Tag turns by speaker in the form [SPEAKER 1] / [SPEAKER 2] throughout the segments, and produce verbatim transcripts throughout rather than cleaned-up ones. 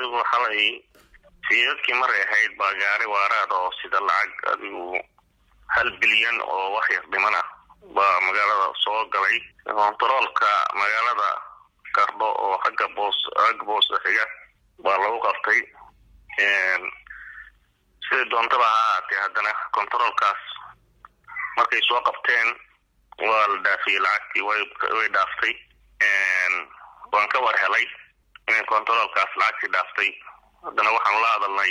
[SPEAKER 1] adigu xalay fiidkii maray ahayd baa gaari waaraad oo sida lacag adigu hal bilyan oo wax yar dhimana baa magaalada soo galay kontaroolka magaalada Qardho oo xagga boos ag boos xiga baa lagu qabtay een sida doontaba haatee haddana kontaroolkaas markay soo qabteen waa la dhaafiyay lacagtii way way dhaaftay een waan ka war helay in kontaroolkaas lacagtii dhaaftay haddana waxaan la hadalnay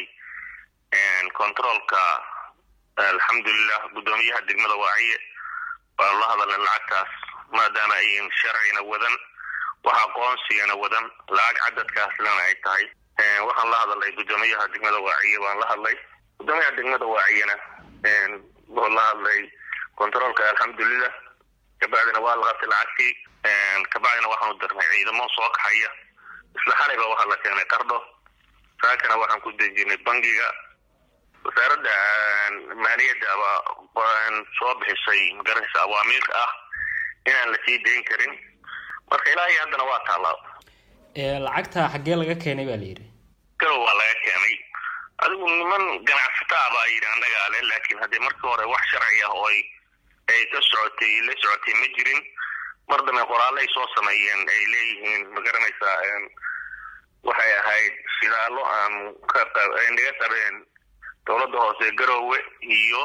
[SPEAKER 1] een kontaroolka alxamdulillah gudoomiyaha degmada Waaciye baa la hadalnay lacagtaas maadaama ay sharcina wadan waxa aqoonsigana wadan lacag cadadkaas lana ay tahay een waxaan la hadalnay gudoomiyaha degmada Waaciye waan la hadlay gudoomiyaha degmada Waaciyena een baa la hadlay kontaroolka alxamdulillah kabacdina waa la qabtay lacagtii een kabacdina waxaan u dirnay ciidamo soo kaxaya isla xariga waxa la keenay Qardho saakana waxaan ku dejinay bangiga wasaaradda maaliyadda baan soo bixisay magaranaysa awaamiir ah inaan la sii deyn karin marka ilaahay haddana waa taalaa
[SPEAKER 2] ee lacagta xagee laga keenay baa la yiri
[SPEAKER 1] karo waa laga keenay adigu niman ganacsato baa yiri anaga ale laakiin hadii markii hore wax sharci ah oo ay ka socotay la socotay ma jirin mardana qoraalay soo sameeyeen ay leeyihiin magaranaysa een waxay ahayd sidaalo aan ka qaybinaga qabeen dawladda hoose Garowe iyo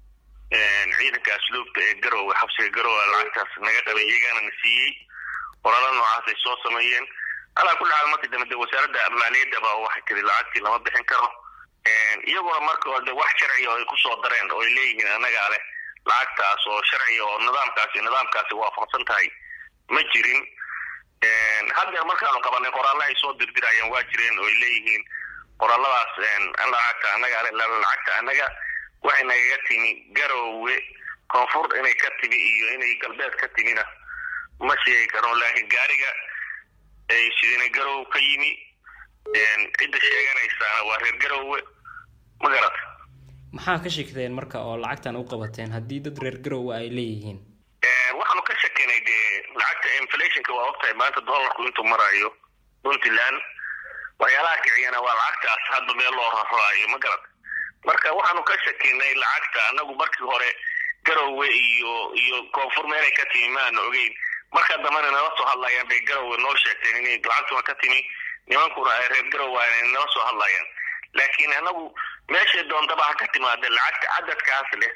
[SPEAKER 1] een ciidanka asluubta ee Garowe xabsiga Garowe lacagtaas naga qabay iyagana nasiiyay qoraal noocaas ay soo sameeyeen ala kulli xaal markii dambe wasaaradda maaliyadda baa waxa kale lacagtii lama bixin karo een iyaguna markii hore wax sharci ah ay ku soo dareen oo ay leeyihiin anaga ale lacagtaas oo sharci oo nidaamkaasi nidaamkaasi waafaqsan tahay ma jirin een hadda markaan qabanay qoraal ay soo dirdirayaan waa jireen oo ay leeyihiin qoraaladaas een lacagta anaga ale lacagta anaga waxay naga timi Garowe koonfur inay ka timi iyo inay galbeed ka timina ma sheegi karo laakiin gaariga ay sidina Garowe ka yimi een cid sheeganaysa waa reer Garowe magarat
[SPEAKER 2] maxaa ka sheegteen marka oo lacagtan u qabateen hadii dad reer Garowe ay leeyihiin
[SPEAKER 1] ee waxaan ka sheegnay de lacagta inflation-ka waa waqti maanta dollarku intuu marayo Puntland waxyaalaha kiciyana waa lacagtaas hadda meel loo raraayo magarat marka waxaanu ka sheegnay lacagta anagu markii hore Garowe iyo iyo koonfur meel ay ka timaan ogeyn marka damana nala soo hadlayaan bay Garowe noo sheegteen inay lacagtu ka timi nimankuna ay reer Garowe ay nala soo hadlayaan laakiin anagu meesha doontaba ka timaada lacagta cadadkaas leh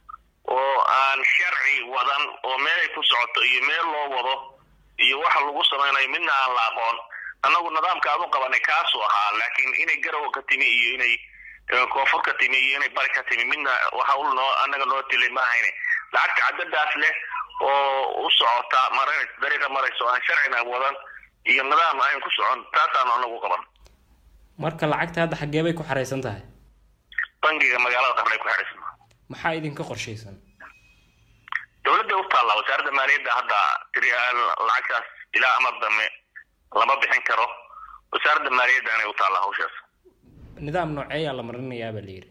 [SPEAKER 1] oo aan sharci wadan oo meel ay ku socoto iyo meel loo wado iyo waxa lagu sameeyay midna aan la aqoon anagu nidaamka aad u qabanay kaas oo ahaa laakiin inay Garowe ka timi iyo inay koonfur ka timi iyo inay bari ka timi midna waxa uu noo anaga noo tilay ma hayne lacagta cadadaas leh oo u socota maray dariiqa marayso aan sharcina wadan iyo nidaam aan ku socon taasaan anagu qaban
[SPEAKER 2] marka lacagta hadda xagee bay ku xareysan tahay
[SPEAKER 1] bangiga magaalada Qardho ku xareysan
[SPEAKER 2] maxaa idin ka qorsheysan
[SPEAKER 1] dawladda u taala wasaaradda maaliyadda hadda tiriyaal lacagtaas ilaa amar dame lama bixin karo wasaaradda maaliyadda ay u taala hawshaas
[SPEAKER 2] nidaam noocee la marinayaa baa la yiri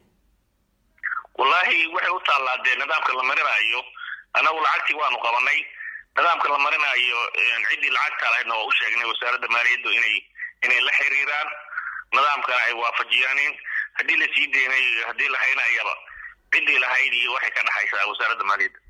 [SPEAKER 1] wallahi waxay u taala de nidaamka la marinayo anagu lacagtii waanu qabanay nidaamka la marinayo cidii lacagta lahayd oo u sheegnay wasaaradda maaliyadda inay inay la xiriiraan nidaamka ay waafajiyaan hadii la sii deynay hadii la haynayaba cidii lahayd iyo waxay ka dhaxaysaa wasaaradda maaliyadda